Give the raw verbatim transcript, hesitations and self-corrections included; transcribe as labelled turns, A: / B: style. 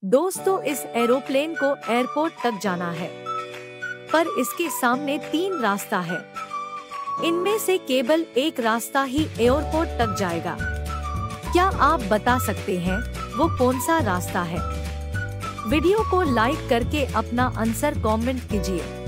A: दोस्तों, इस एरोप्लेन को एयरपोर्ट तक जाना है, पर इसके सामने तीन रास्ता है। इनमें से केवल एक रास्ता ही एयरपोर्ट तक जाएगा। क्या आप बता सकते हैं वो कौन सा रास्ता है? वीडियो को लाइक करके अपना आंसर कमेंट कीजिए।